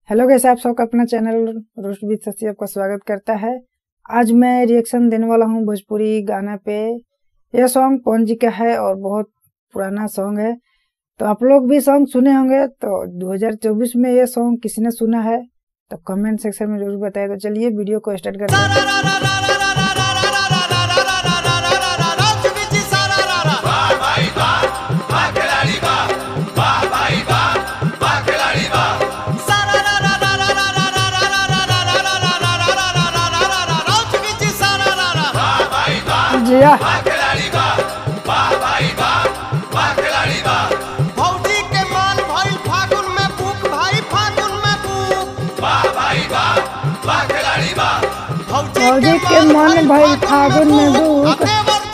Hello guys, आप सबका अपना चैनल रोस्ट विद शशि आपका स्वागत करता है। आज मैं रिएक्शन देने वाला हूं भोजपुरी गाना पे। यह सॉन्ग पवन जी का है और बहुत पुराना सॉन्ग है, तो आप लोग भी सॉन्ग सुने होंगे। तो 2024 में यह सॉन्ग किसी ने सुना है तो कमेंट सेक्शन में जरूर बताएं। तो चलिए वीडियो को स्टार्ट करते हैं। भौजी के मन भइल फागुन में बुक भाई फागुन में बुक भौजी के मन भइल फागुन में बुक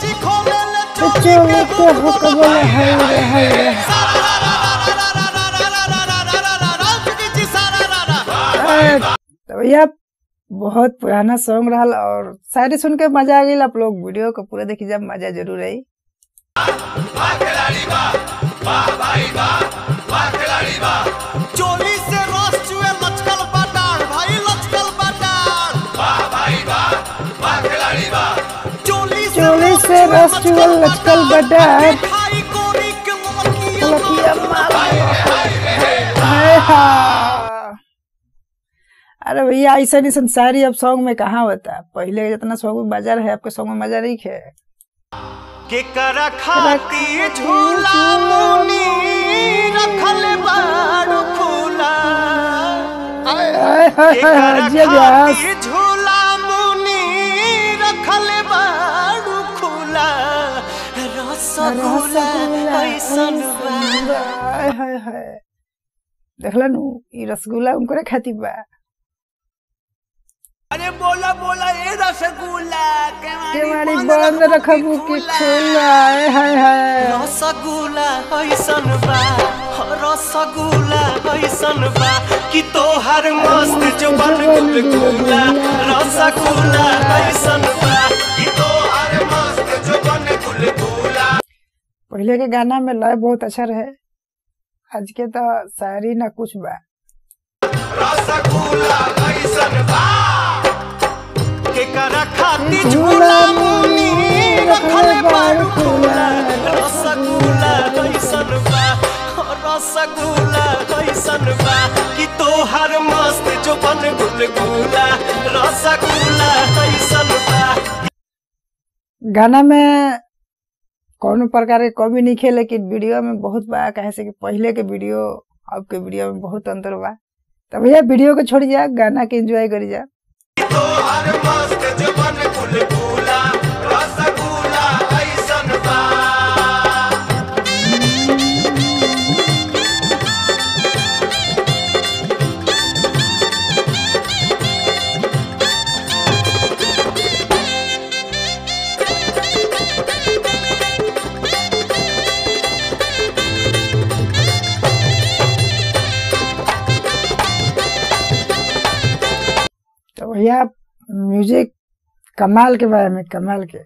चोली के हुक बोले हाय रे हाय रे। तो भैया बहुत पुराना सॉन्ग रहा और शायरी सुन के मजा आ गई। आप लोग वीडियो को पूरा देखिए, जब मजा जरूर आई। चोली से रस चुए लचकल बाटार भाई लचकल बाटार चोली से रस चुए लचकल बाटार खाई कोरी के लकिया मार। हाय हाय। अरे भैया ऐसा नहीं शायरी अब सॉन्ग में कहाँ होता है। पहले जितना सॉन्ग में मजा है, आपके सॉन्ग में मजा नहीं है। के करा खाती झूला मुनी रखल बाड़ू खुला के करा खाती झूला मुनी रखल बाड़ू खुला रसगुल्ला ऐसन बा। हाय हाय, देखला नु ई रसगुल्ला उनकरे खाती बा। अरे बोला बोला ए रसगुल्ला केवाड़ी बंद रखबू कि खुला। हाय हाय, रसगुल्ला ऐसन बा रसगुल्ला ऐसन बा कि तोहर मस्त जुबान गुलगुला रसगुल्ला ऐसन बा कि तोहर मस्त जुबान गुलगुला। पहले के गाना में लय बहुत अच्छा रहे, आज के तो शायरी ना कुछ बा। रसगुल्ला ऐसन बा के करा खाती झूला मुनी रखल बाड़ू खुला रसगुल्ला ऐसन बा रसगुल्ला ऐसन बा कि तोहर मस्त जुबान गुलगुला रसगुल्ला ऐसन बा। गाना में कौन प्रकार के कमी नहीं है, लेकिन वीडियो में बहुत बा। कहे से कि पहले के वीडियो अब के वीडियो में बहुत अंतर बा। तो भैया वीडियो को छोड़ जा, गाना के एंजॉय करी जा। तोहर मस्त जुबान गुलगुला रसगुल्ला ऐसन बा। तो भैया म्यूजिक कमाल के बारे में, कमाल के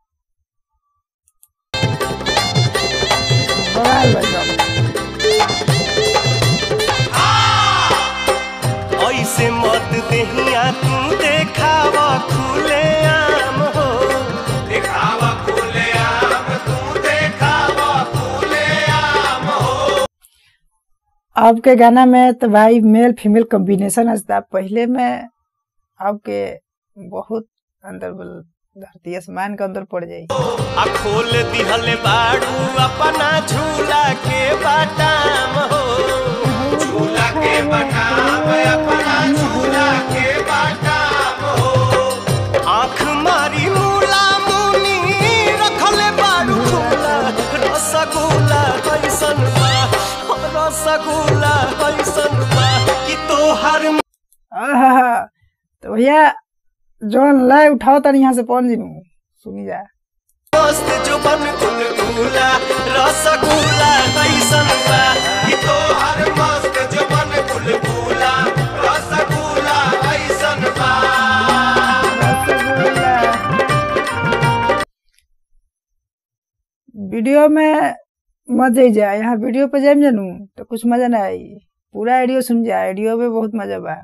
ऐसे मत देहिया तू देखावा खुले आम हो देखावा खुले आम तू देखावा खुले आम हो। आपके गाना में तो भाई मेल फीमेल कॉम्बिनेशन आता। पहले में आपके बहुत अंदर धरती आसमान का अंदर पड़ जाये। खोल दिहल बाड़ू अपना झूला के बाटाम हो झूला के बाटाम अपना झूला के बाटाम हो। आँख मारी मूला मुनी रखल बाड़ू खुला रसगुल्ला ऐसन बा रसगुल्ला ऐसन बा कि तोहर। तो भैया जौन लय उठाओ तनी यहाँ से पहुंच जी सुनी जा। मस्त जुबान गुलगुला रसगुल्ला ऐसन बा कि तोहर मस्त जुबान गुलगुला रसगुल्ला ऐसन बा। वीडियो में मजा ही जाए, यहाँ वीडियो पे जाए जानू तो कुछ मजा ना आई। पूरा ऑडियो सुन जा, ऑडियो में बहुत मजा बा।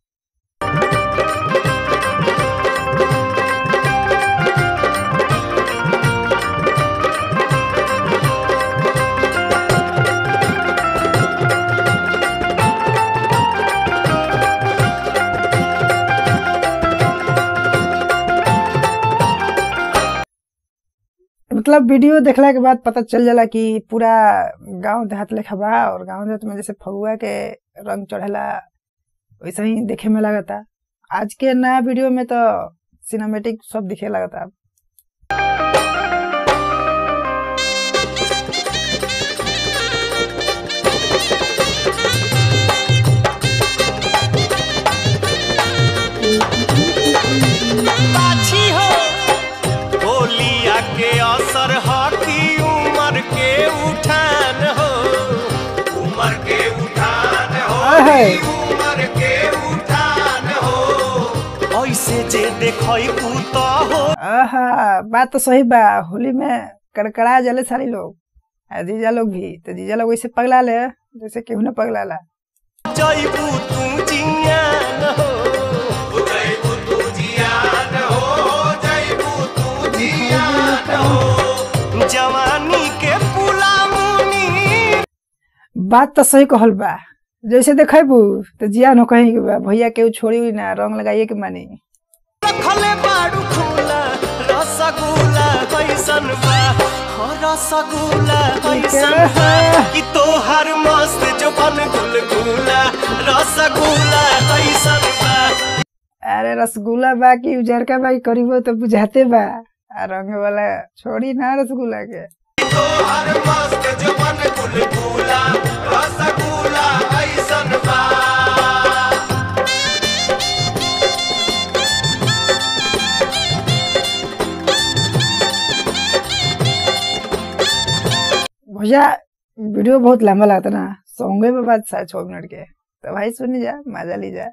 मतलब वीडियो देखला के बाद पता चल जाला कि पूरा गांव देहात लेखा बा, और गांव देहात में जैसे फगुआ के रंग चढ़ेला वैसा ही देखे में लगता। आज के नया वीडियो में तो सिनेमेटिक सब दिखे लगता। के असर हकी उमर के उठान हो, उमर के उठान हो, उमर के उठान हो, ऐसे जे देखई तो हो। बात तो सही बा। होली में कड़कड़ा जले सारी लोग, जीजा लोग भी, तो जीजा लोग वैसे पगला ले जैसे केहू न पगला ला। जयबू तू जियान हो, जयबू तू जियान हो, जयबू तू जियान हो, जवानी के पुला मुनी। बात तो सही कहल बा। जैसे देखेबू तो जियान हो कहीं के बा, भैया केहू छोड़ी हुई ना, रंग लगाइए के मानी। रखले बाड़ू खुला रसगुल्ला कैसन बा, रसगुल्ला कैसन बा कि तोहर मस्त जोबन गुलगुला, रसगुल्ला कैसन बा। अरे रसगुल्ला बा कि उजरका बा कि करीबो तो बुझाते बा, रंग वाला छोड़ी ना रसगुल्ला के। तोहर मस्त जोबन गुलगुला, रसगुल्ला कैसन बा। भैया वीडियो बहुत लंबा लगता ना, सॉन्गे में बात 6 मिनट के, तो भाई सुनी जा, मजा ली जा।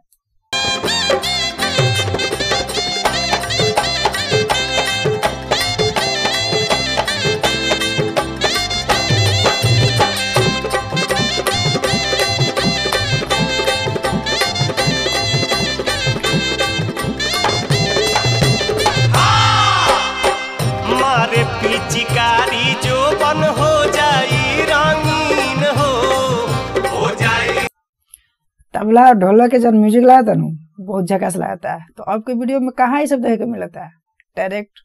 मारे पिचकारी जो बन हो जाई रंगीन हो जाई। तबला ढोलक के जब म्यूजिक लगा था बहुत झकास लगता है। तो अब के वीडियो में कहाँ ये सब देखे के मिलता है डायरेक्ट।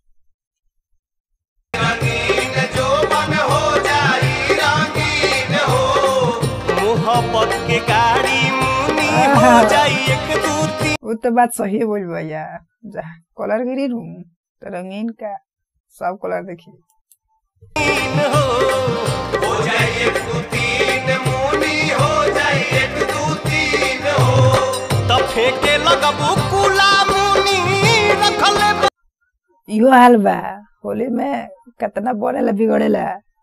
रंगीन जो बन हो जाई रंगीन हो, मोहब्बत के गाड़ी मुनी हो जाई एक दू तीन। वो तो बात सही बोल भैया, कलर गिरी रू तो रंगीन का सब कलर देखिए। हो जाए एक दू तीन मुनी, हो जाए एक दू तीन हो, तब फेंके लगबू कुला मुनी रखले। इहो हाल बा, होली में कितना बोलेला बिगड़ेला।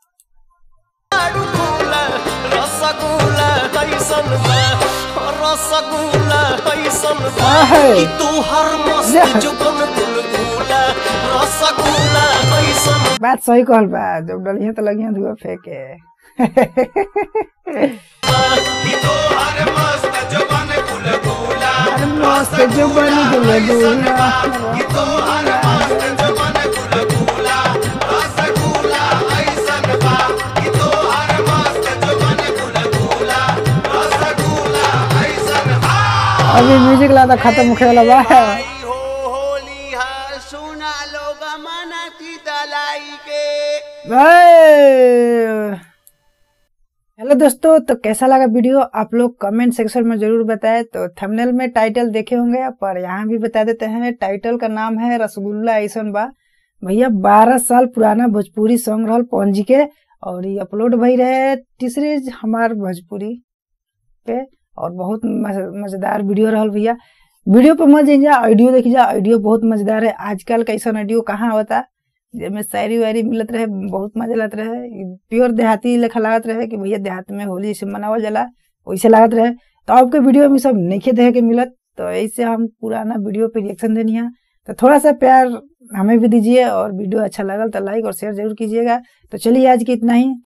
रसगुल्ला कैसन बा, रसगुल्ला कैसन बा कि तोहर मस्त जोबन गुलगुला, रसगुल्ला कैसन। बात सही कहल बा, जब डलिया तो लगिया धुआ फेंके। कि तोहर मस्त जोबन गुलगुला, मस्त जोबन गुलगुला, कि तोहर मस्त जोबन गुलगुला, रसगुल्ला कैसन बा कि तोहर मस्त जोबन गुलगुला, रसगुल्ला कैसन बा। अभी म्यूजिक लाता खत्म होखे वाला बा। सुना लोग मना की दलाई के। हेलो दोस्तों, तो कैसा लगा वीडियो आप लोग कमेंट सेक्शन में जरूर बताएं। तो थंबनेल में टाइटल देखे होंगे, पर यहाँ भी बता देते हैं। टाइटल का नाम है रसगुल्ला ऐसन बा। भैया 12 साल पुराना भोजपुरी सॉन्ग रहल पवन जी के, और ये अपलोड भई रहे तीसरे हमार भोजपुरी पे, और बहुत मजेदार वीडियो रहल भैया। वीडियो पे मत जाइए, ऑडियो देखिए, ऑडियो बहुत मजेदार है। आजकल कैसा ऑडियो कहाँ होता, जिसमें शायरी वायरी मिलत रहे, बहुत मजा लगत रहे। प्योर देहाती लेखा लागत रहे कि भैया देहात में होली से मनावल जाला, वैसे लागत रहे। तो आपके वीडियो में सब नहीं देखे के मिलत, तो ऐसे हम पुराना वीडियो पे रिएक्शन देनी है। तो थोड़ा सा प्यार हमें भी दीजिए, और वीडियो अच्छा लगल तो लाइक और शेयर जरूर कीजिएगा। तो चलिए आज की इतना ही।